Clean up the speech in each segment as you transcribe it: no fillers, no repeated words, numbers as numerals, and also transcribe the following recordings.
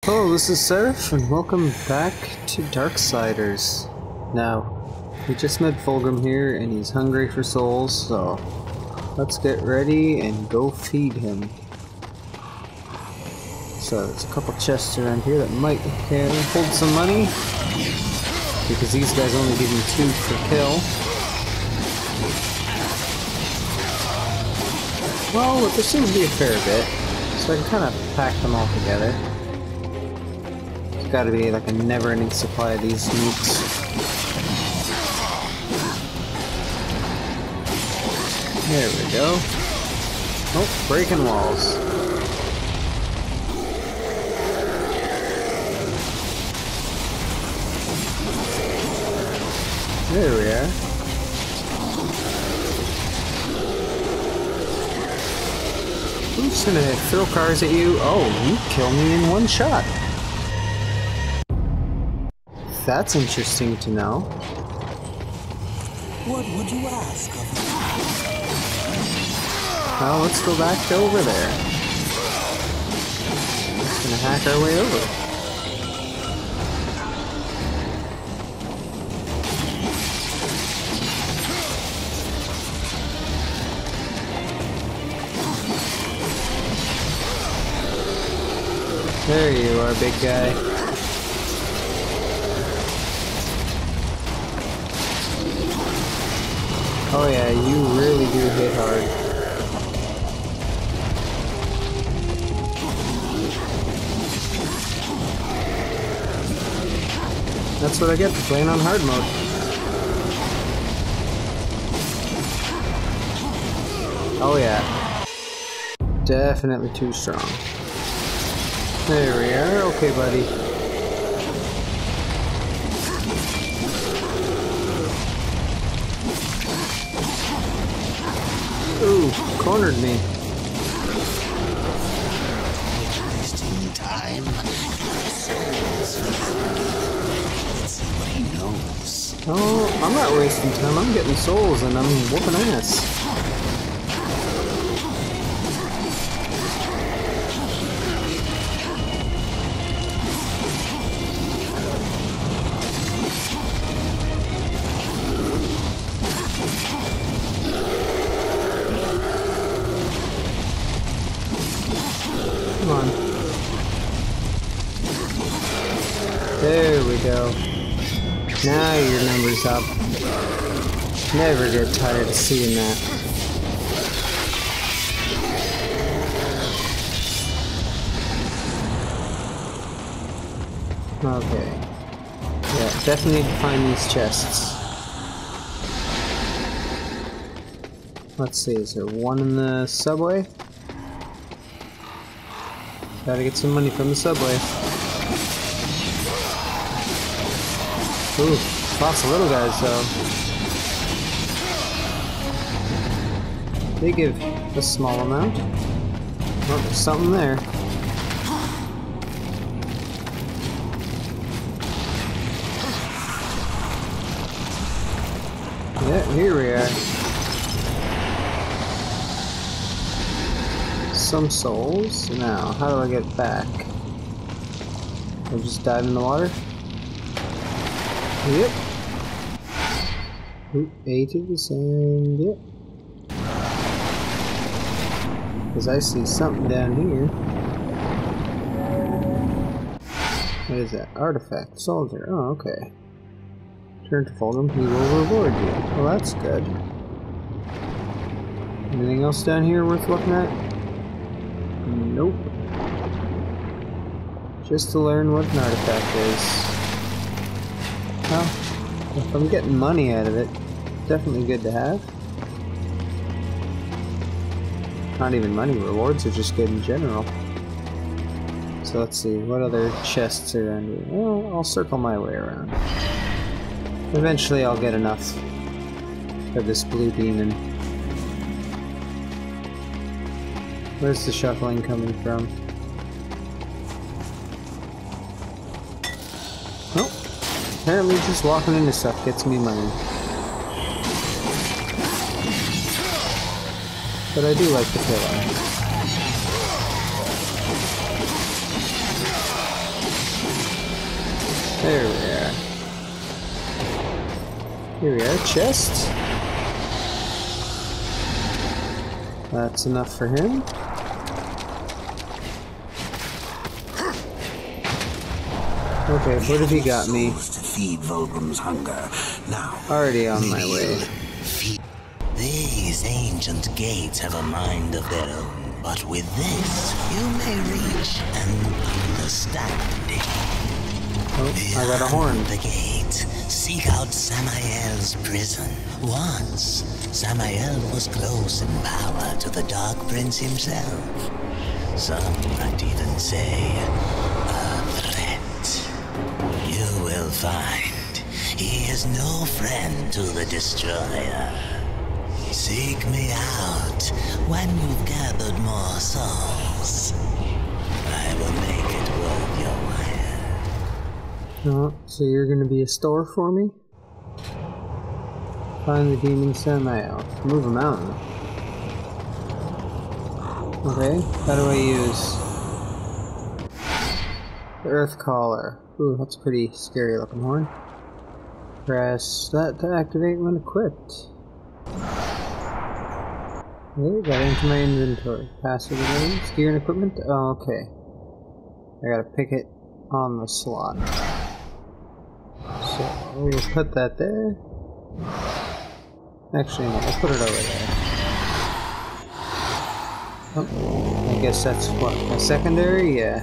Hello, this is Seraph, and welcome back to Darksiders. Now, we just met Fulgrim here, and he's hungry for souls, so let's get ready and go feed him. So, there's a couple chests around here that might hold some money, because these guys only give you 2 per kill. Well, there seems to be a fair bit, so I can kind of pack them all together. There's gotta be like a never-ending supply of these nukes. There we go. Oh, breaking walls. There we are. I'm just gonna throw cars at you. Oh, you kill me in one shot. That's interesting to know. What would you ask of me? Well, let's go back to over there. Just gonna hack our way over. There you are, big guy. Oh yeah, you really do hit hard. That's what I get for playing on hard mode. Oh yeah. Definitely too strong. There we are. Okay, buddy. Ooh, cornered me. Wasting time. Let's see what he knows. Oh, I'm not wasting time. I'm getting souls and I'm whooping ass. Come on. There we go. Now your number's up. Never get tired of seeing that. Okay. Yeah, definitely need to find these chests. Let's see, is there one in the subway? Gotta get some money from the subway. Ooh, lots of little guys though. They give a small amount. Oh, there's something there. Yeah, here we are. Some souls. Now, how do I get back? I'll just dive in the water? Yep. Oop, A to the sand. Yep. Because I see something down here. What is that? Artifact. Soldier. Oh, okay. Turn to Fulgrim. He will reward you. Well, that's good. Anything else down here worth looking at? Nope. Just to learn what an artifact is. Well, if I'm getting money out of it, definitely good to have. Not even money, rewards are just good in general. So let's see, what other chests are around here? Well, I'll circle my way around. Eventually I'll get enough for this blue demon. Where's the shuffling coming from? Oh, apparently just walking into stuff gets me money. But I do like the pillar. There we are. Here we are, chest. That's enough for him. Okay, what have he got me? To feed Volgrim's hunger. Now, Already on my way. these ancient gates have a mind of their own, but with this, you may reach an understanding. Oh, I got a horn. Beyond the gate, seek out Samael's prison. Once, Samael was close in power to the Dark Prince himself. Some might even say, a threat. You will find he is no friend to the Destroyer. Seek me out when you've gathered more souls. I will make it worth your while. Oh, so you're gonna be a store for me? Find the demon Samael. Move a mountain. Okay, how do I use the Earth Caller? Ooh, that's a pretty scary looking horn. Press that to activate when equipped. Okay, got into my inventory. Passive abilities, gear and equipment. Oh, okay. I gotta pick it on the slot. So we'll put that there. Actually, no, I'll put it over there. Oh, I guess that's what, a secondary? Yeah.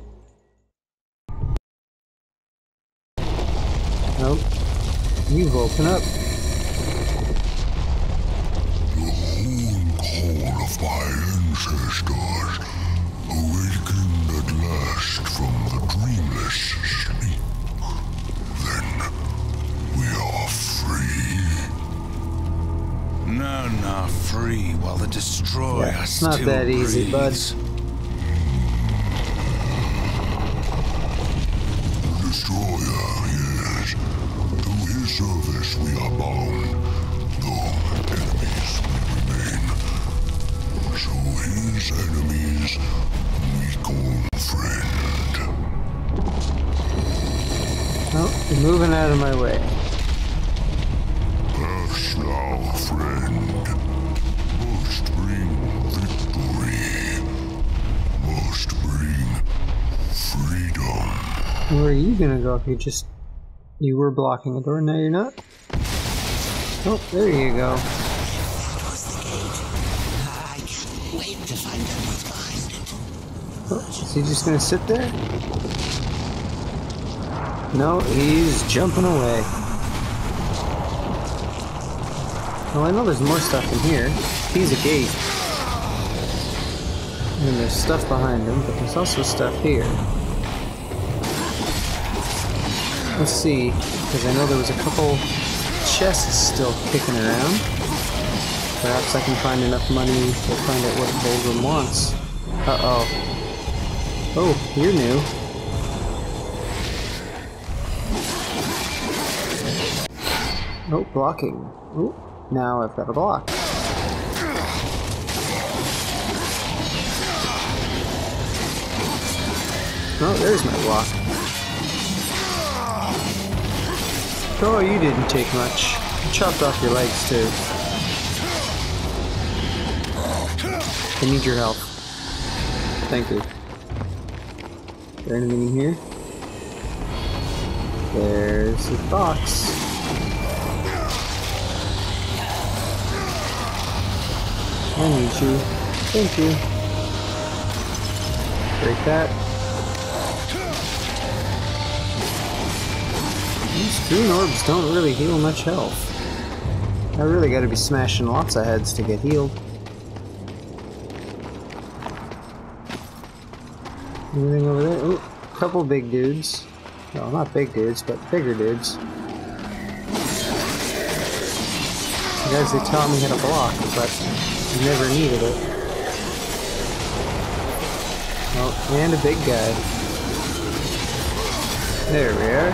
Nope. You've woken up. Call of my ancestors, awakened at last from the dreamless sleep. Then we are free. None are free while the Destroyer Yeah, it's not still that easy, bud. breathes. The Destroyer, yes. To his service we are bound, though enemies we remain. So his enemies we call friend. Oh, you're moving out of my way. Pass thou, friend. Must bring victory. Must bring freedom. Where are you gonna go if you were blocking the door, now you're not? Oh, there you go. Towards the gate. I can't wait to find out what's behind it. Oh, is he just gonna sit there? No, he's jumping away. Well, I know there's more stuff in here. He's a gate. And there's stuff behind him, but there's also stuff here. Let's see, because I know there was a couple chests still kicking around. Perhaps I can find enough money to find out what Volgrim wants. Uh-oh. Oh, you're new. Oh, blocking. Oh, now I've got a block. Oh, there's my block. Oh, you didn't take much. You chopped off your legs, too. I need your help. Thank you. Is there anything in here? There's a box. I need you. Thank you. Break that. These green orbs don't really heal much health. I really gotta be smashing lots of heads to get healed. Anything over there? Ooh, a couple big dudes. Well, not big dudes, but bigger dudes. The guys, they taught me how to block, but I never needed it. Oh, and a big guy. There we are.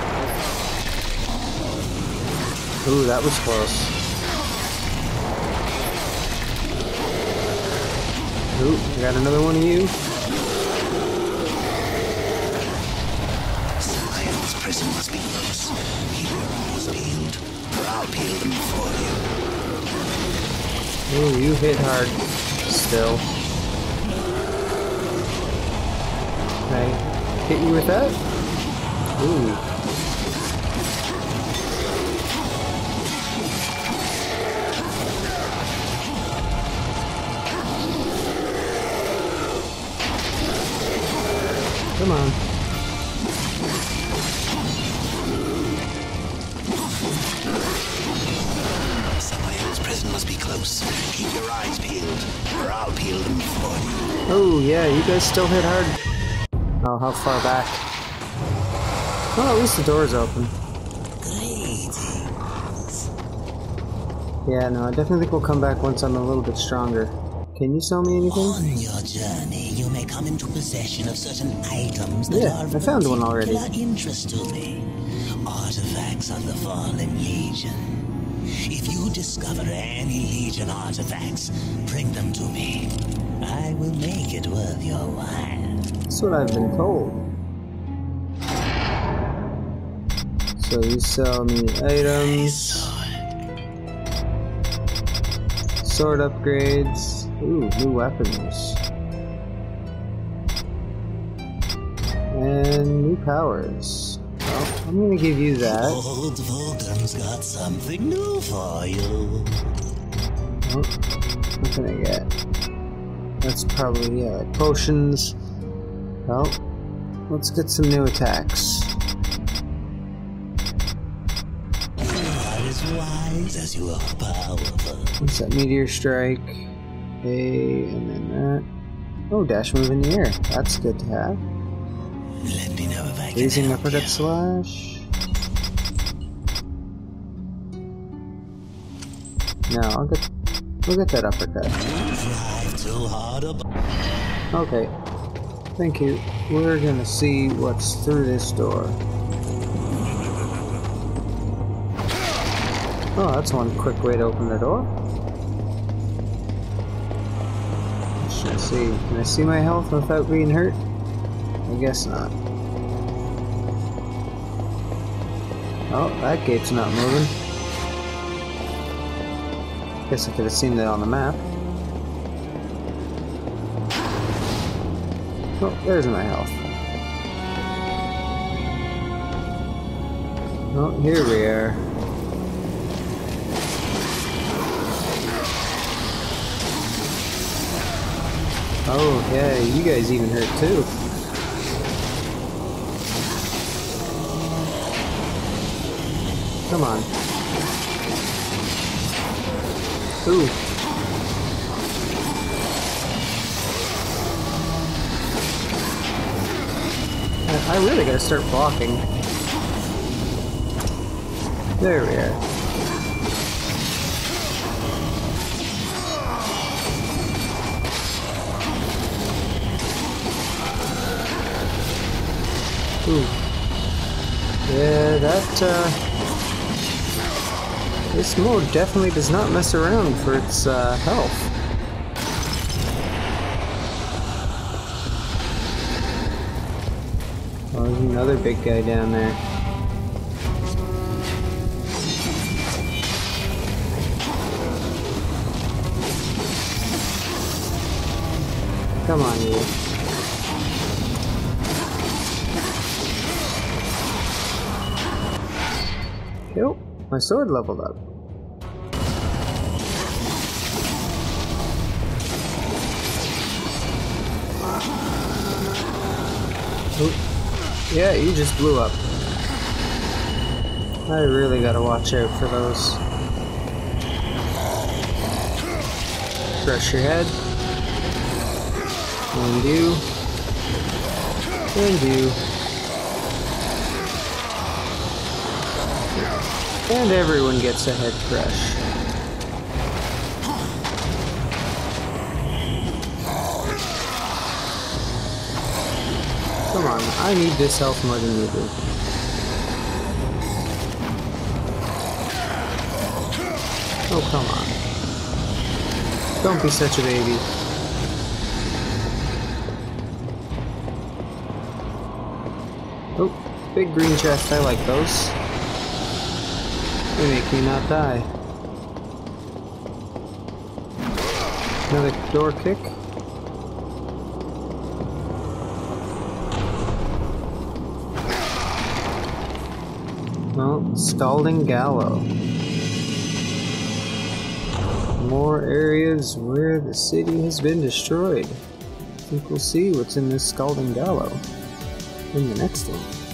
Ooh, that was close. Ooh, I got another one of you. Samael's prison must be close. Keep your eyes peeled, or I'll peel them for you. Ooh, you hit hard. Still. Can I hit you with that? Ooh. Come on. Samael's prison must be close. Keep your eyes peeled, or I'll peel them for you. Oh, yeah, you guys still hit hard. Oh, how far back? Well, at least the door's open. Greetings. Yeah, no, I definitely think we'll come back once I'm a little bit stronger. Can you sell me anything? On your journey, you may come into possession of certain items that Yeah, are of I found one already. particular interest to me. Artifacts of the Fallen Legion. If you discover any Legion artifacts, bring them to me. I will make it worth your while. That's what I've been told. So you sell me items, sword upgrades, ooh, new weapons, and new powers. Well, I'm gonna give you that. Old Vulcan's got something new for you. Oh, what can I get? That's probably, yeah, like potions. Well, let's get some new attacks. You are as wise as you are powerful. What's that? Meteor Strike. A, and then that. Oh, dash move in the air. That's good to have. Let me know if I can Blazing help uppercut you. slash. No, we'll get that uppercut. Drive too hard Okay. Thank you. We're gonna see what's through this door. Oh, that's one quick way to open the door. Let's see. Can I see my health without being hurt? I guess not. Oh, that gate's not moving. Guess I could have seen that on the map. Oh, there's my health. Oh, here we are. Oh, yeah, you guys even hurt too. Come on. Ooh. I really gotta start blocking. There we are. Ooh. Yeah, this mode definitely does not mess around for its health. Oh, there's another big guy down there. Come on, you. Cool. My sword leveled up. Oop. Yeah, you just blew up. I really gotta watch out for those. Crush your head. And you. And you. And everyone gets a head crush. Come on, I need this health more than you do. Oh, come on. Don't be such a baby. Oh, Big green chest, I like those. They make me not die. Another door kick. Well, Scalding Gallow. More areas where the city has been destroyed. I think we'll see what's in this Scalding Gallow in the next one.